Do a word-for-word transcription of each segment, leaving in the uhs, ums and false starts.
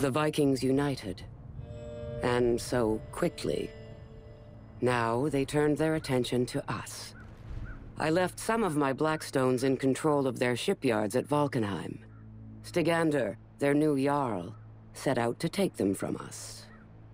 The Vikings united. And so quickly. Now they turned their attention to us. I left some of my Blackstones in control of their shipyards at Valkenheim. Stygander, their new Jarl, set out to take them from us.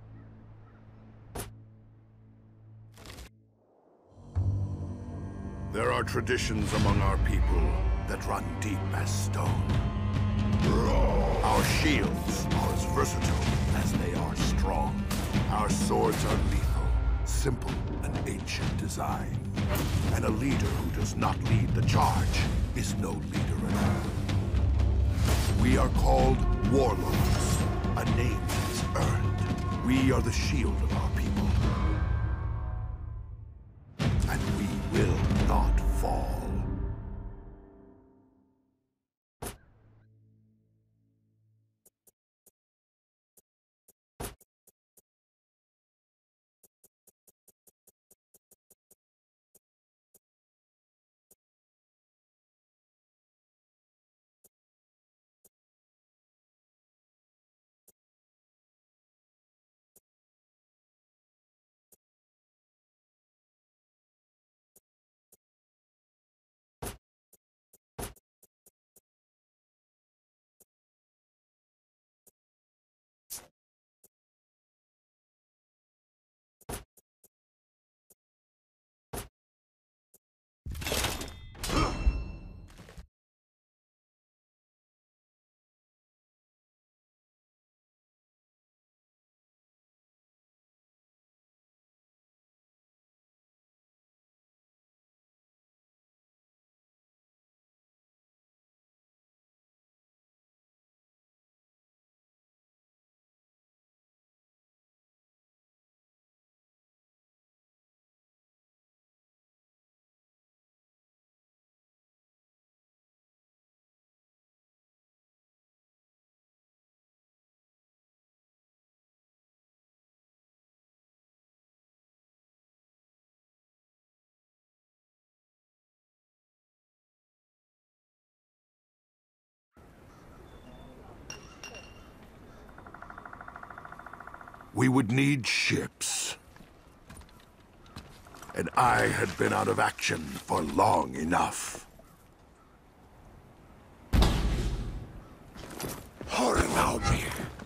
There are traditions among our people that run deep as stone. Our shields are as versatile as they are strong. Our swords are lethal, simple and ancient design. And a leader who does not lead the charge is no leader at all. We are called warlords, a name that is earned. We are the shield of our people. And we will not fall. We would need ships. And I had been out of action for long enough. Hornaumir.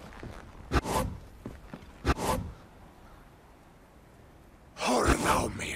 Hornaumir.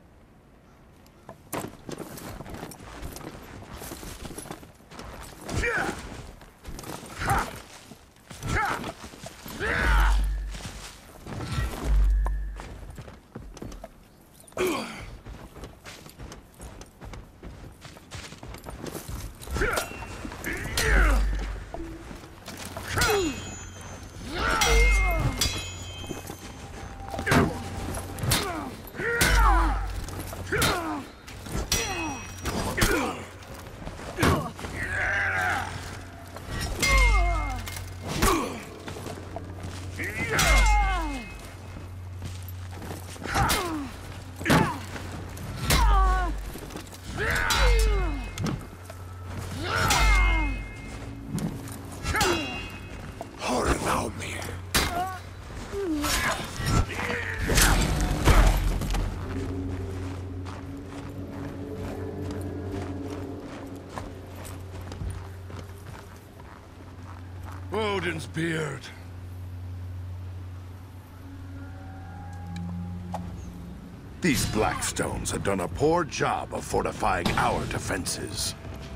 Odin's beard. These Blackstones had done a poor job of fortifying our defenses.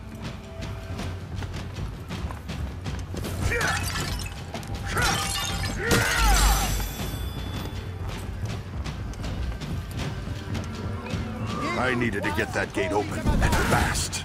I needed to get that gate open, and fast.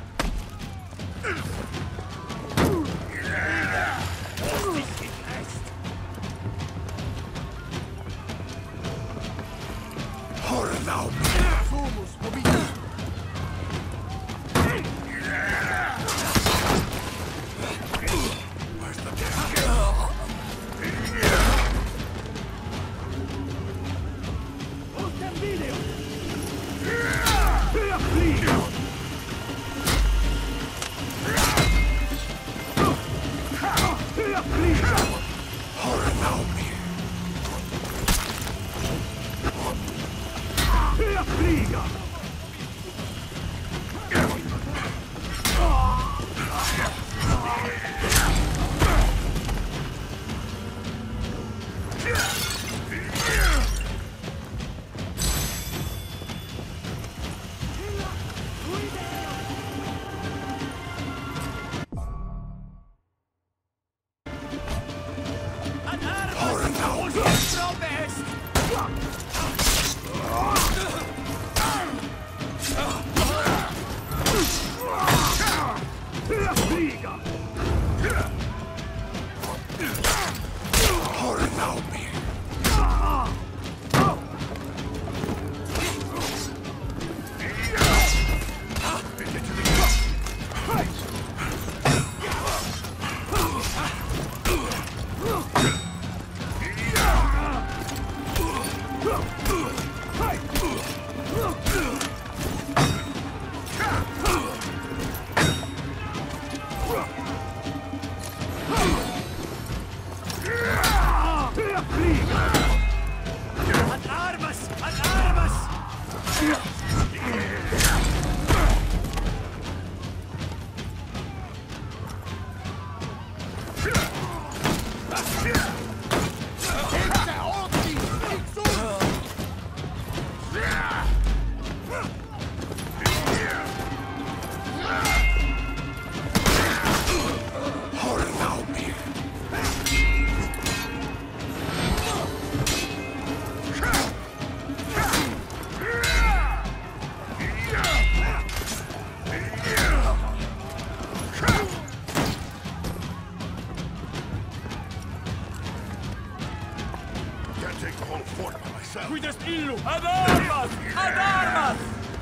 Cuides illu! Ad armas! Ad armas!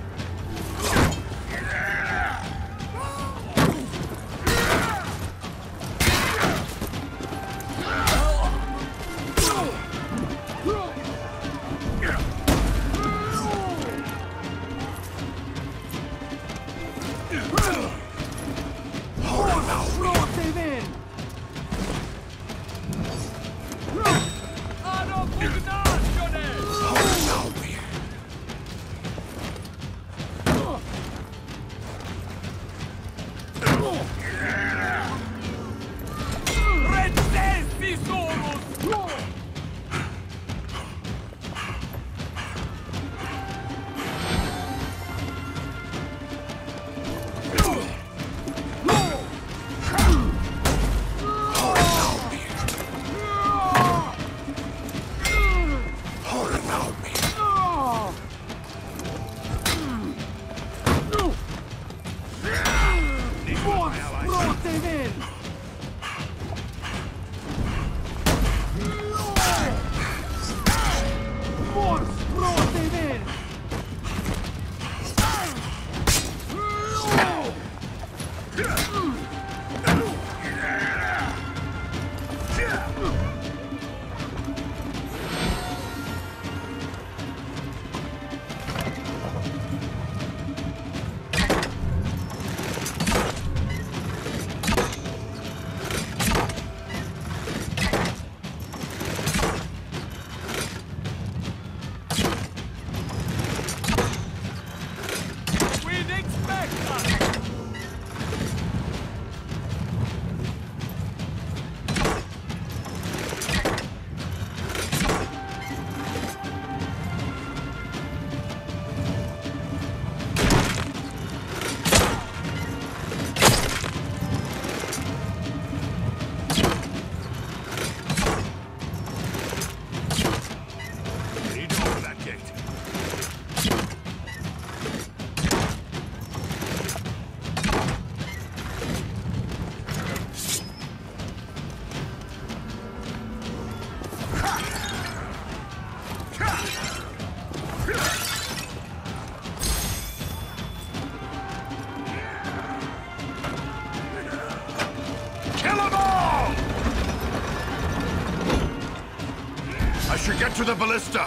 should get to the ballista!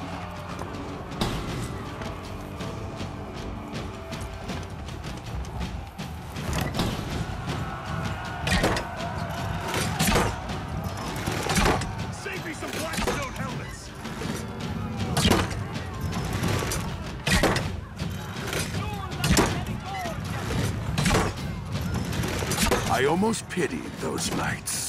Save me some blackstone helmets! I almost pitied those knights.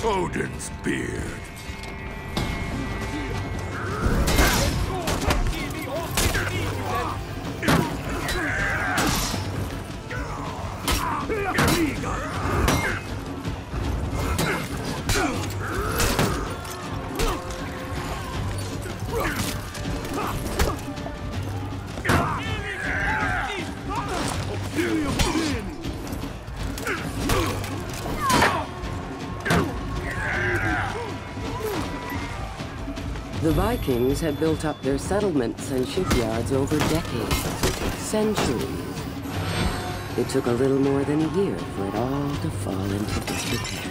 Odin's beard. The Vikings had built up their settlements and shipyards over decades, centuries. It took a little more than a year for it all to fall into disrepair.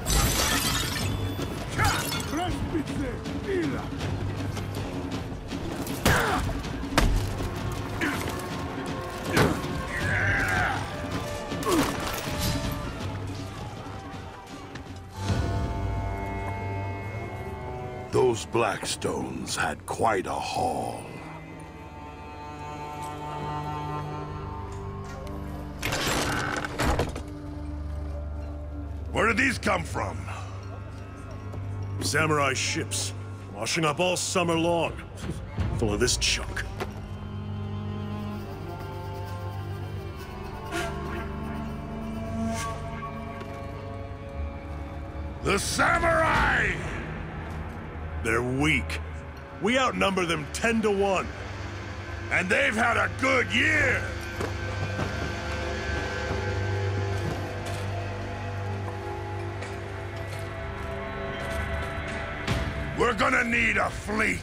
Those Blackstones had quite a haul. Where did these come from? Samurai ships, washing up all summer long, full of this junk. The samurai! They're weak. We outnumber them ten to one. And they've had a good year! We're gonna need a fleet.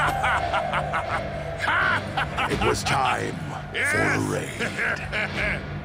It was time for a raid.